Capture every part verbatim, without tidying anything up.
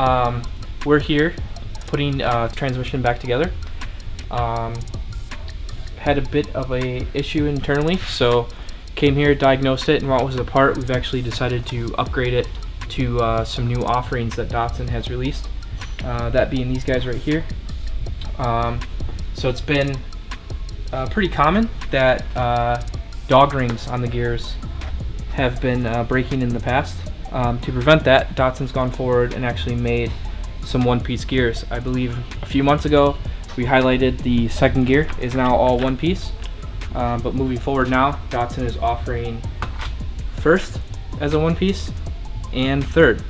um, we're here putting uh, transmission back together. Um, had a bit of a issue internally, so came here, diagnosed it, and while it was apart, we've actually decided to upgrade it to uh, some new offerings that Dodson has released. Uh, that being these guys right here. Um, so it's been uh, pretty common that uh, dog rings on the gears have been uh, breaking in the past. Um, to prevent that, Dodson's gone forward and actually made some one-piece gears. I believe a few months ago we highlighted the second gear is now all one piece, uh, but moving forward now, Dodson is offering first as a one piece and third.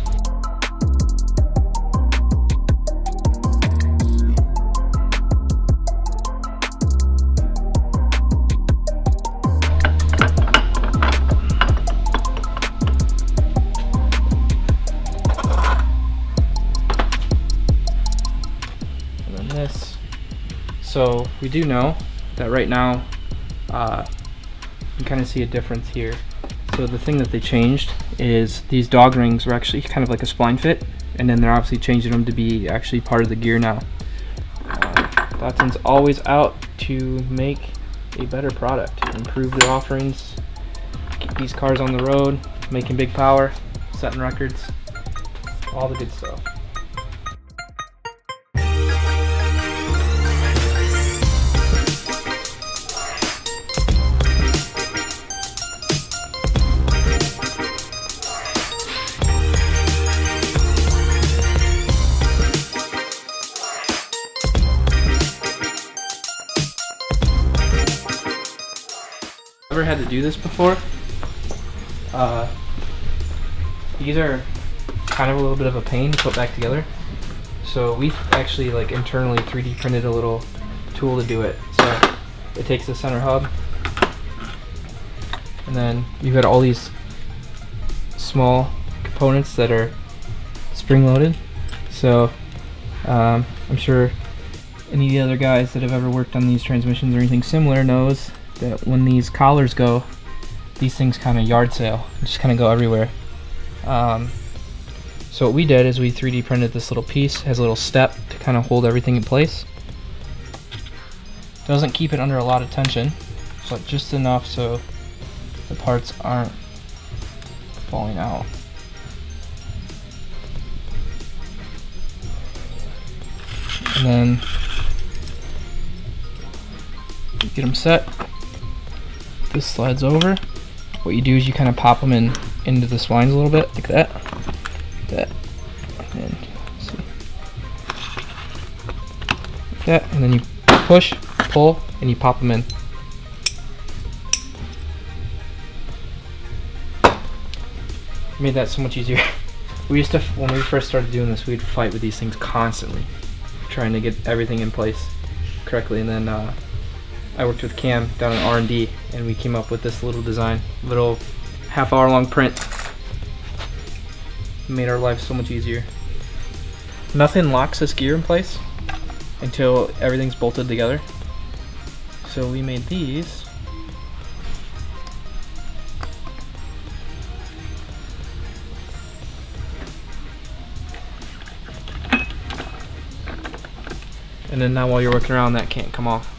This. So we do know that right now uh, you can kind of see a difference here. So the thing that they changed is these dog rings were actually kind of like a spline fit, and then they're obviously changing them to be actually part of the gear now. Uh, Dodson's always out to make a better product, improve their offerings, keep these cars on the road, making big power, setting records, all the good stuff. Ever had to do this before? Uh, these are kind of a little bit of a pain to put back together. So we actually like internally three D printed a little tool to do it. So it takes the center hub, and then you've got all these small components that are spring loaded. So um, I'm sure any of the other guys that have ever worked on these transmissions or anything similar knows that when these collars go, these things kind of yard sale, just kind of go everywhere. Um, so what we did is we three D printed this little piece, has a little step to kind of hold everything in place. Doesn't keep it under a lot of tension, but just enough so the parts aren't falling out. And then get them set. This slides over. What you do is you kind of pop them in into the splines a little bit, like that, like that, and see, like that, and then you push, pull, and you pop them in. Made that so much easier. We used to, when we first started doing this, we'd fight with these things constantly, trying to get everything in place correctly, and then uh, I worked with Cam down in R and D, and we came up with this little design, little half hour long print. Made our life so much easier. Nothing locks this gear in place until everything's bolted together. So we made these. And then now while you're working around, that can't come off.